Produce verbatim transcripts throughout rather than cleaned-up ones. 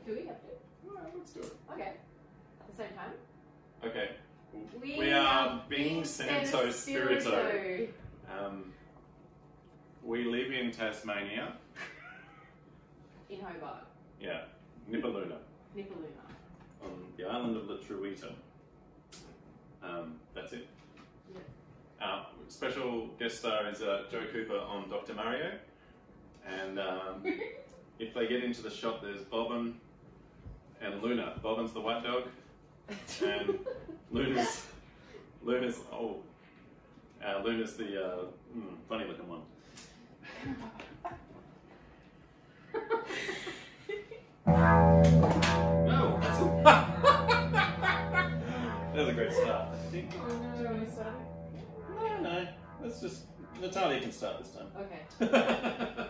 Do we have to? Alright, let's do it. Okay. At the same time? Okay. We, We are being Santo Spirito. Um, we live in Tasmania. In Hobart. Yeah, Nipaluna, Nipaluna. on the island of the Truita. Um, that's it. Yep. Uh, special guest star is uh, Joe Cooper on Doctor Mario. And um, if they get into the shot, there's Bobbin and Luna. Bobbin's the white dog, and Luna's Luna's oh, uh, Luna's the uh, mm, funny looking one. No, that's a, that was a great start. I think. Oh no, do you want me to start? No, no, let's just Natalia can start this time. Okay.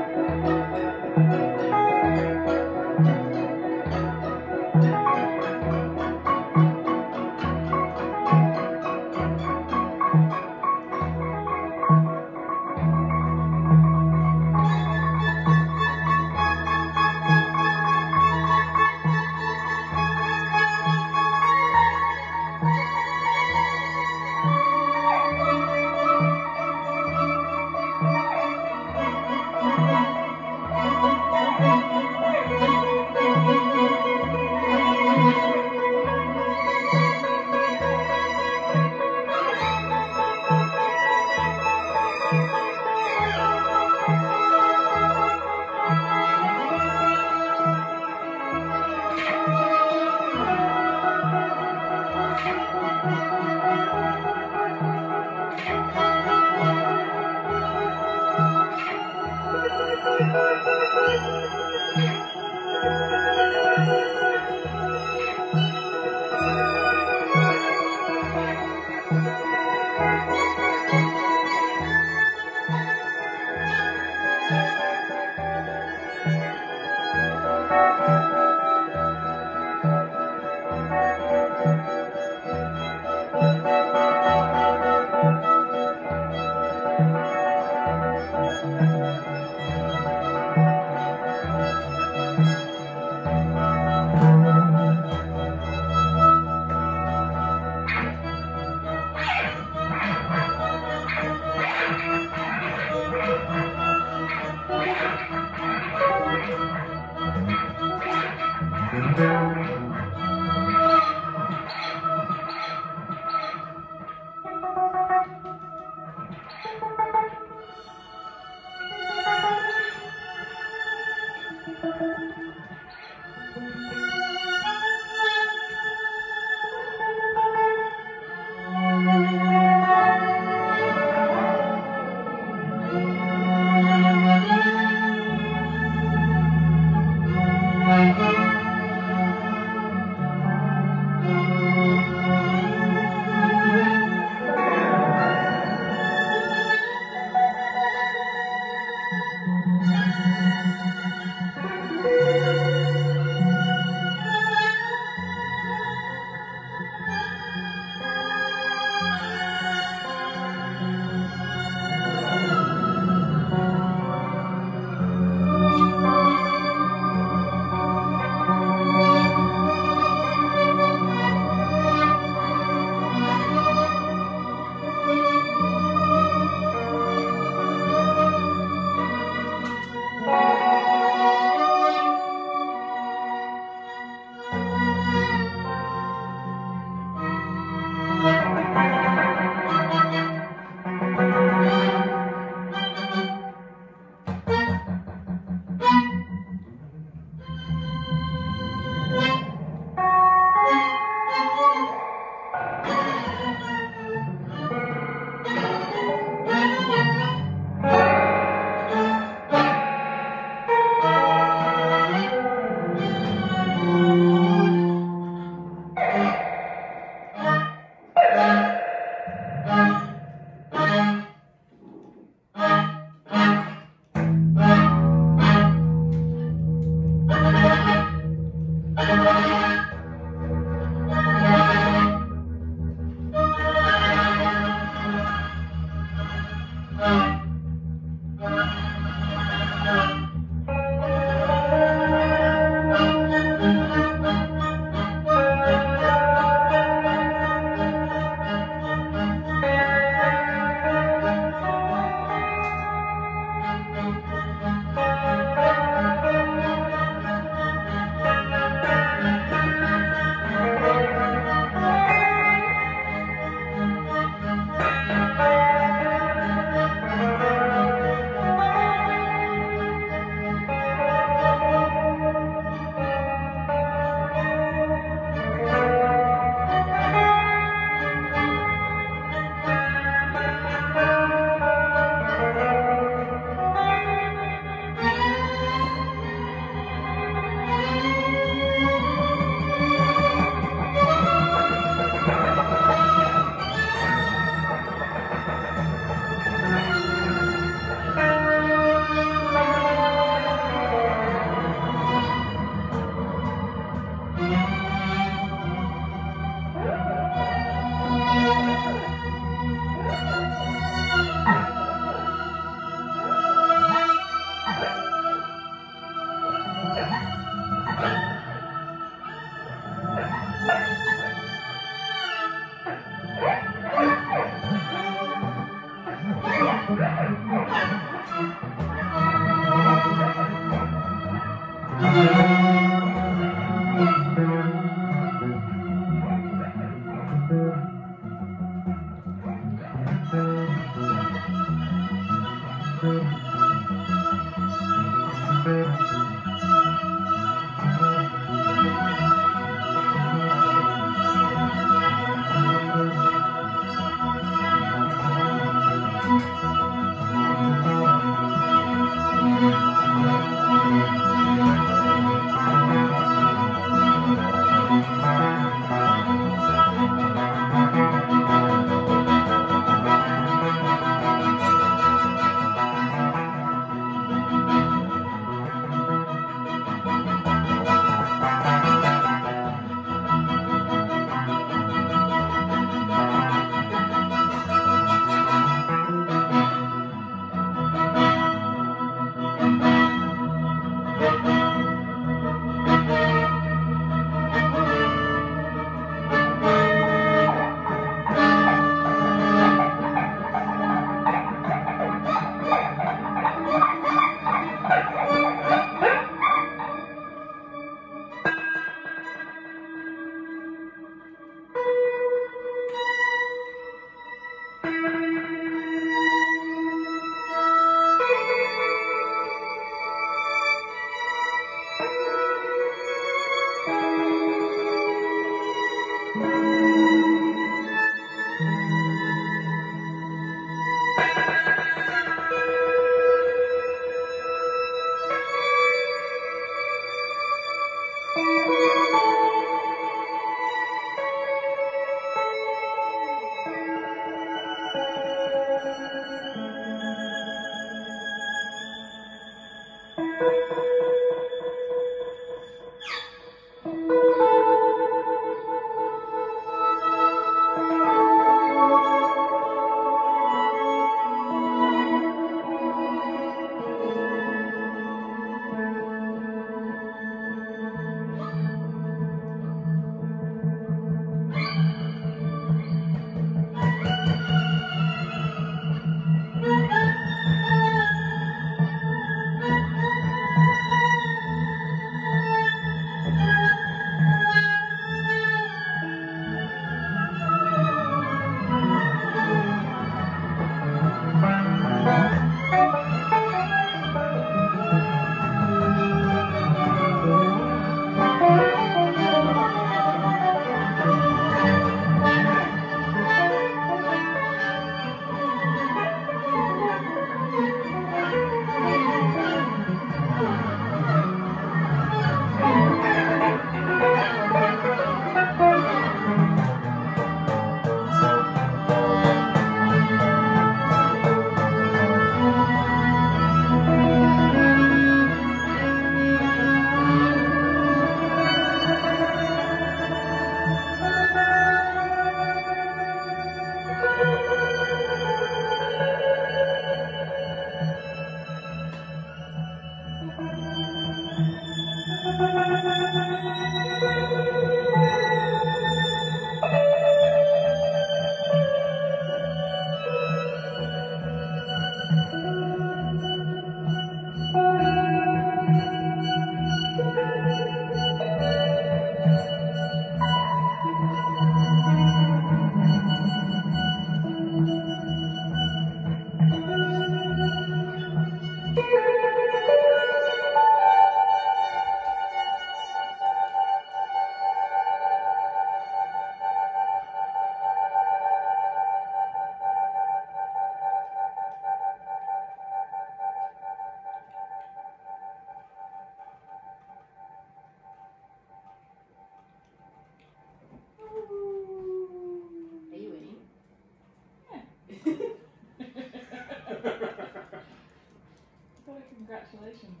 Congratulations.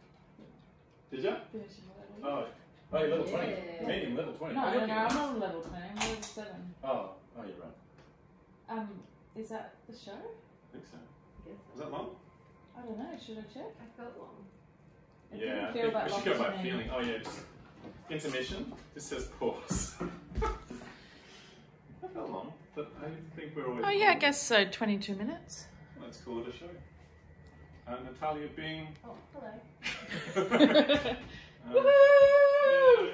Did you? Finishing level. Oh, oh, you're level Yeah. twenty. Medium level twenty. No, Oh, no, you're no, okay. I'm not on level twenty, I'm level seven. Oh, oh, you're right. Um, is that the show? I think so. Yes. Was that long? I don't know, should I check? I felt long. It Yeah, didn't I feel think that we long should go to by me. feeling. Oh yeah, just intermission. This says pause. That felt long, but I think we're always. Oh yeah, I guess so, twenty-two minutes. Let's call it a show. Uh, Natalia Bean. Oh, hello. um, Woohoo!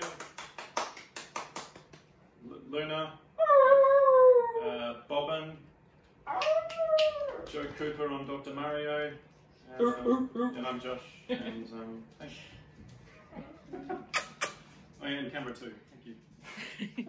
L- Luna. Uh, Bobbin. Joe Cooper on Doctor Mario. And, um, and I'm Josh. And um, thanks. Oh yeah, and camera two. Thank you.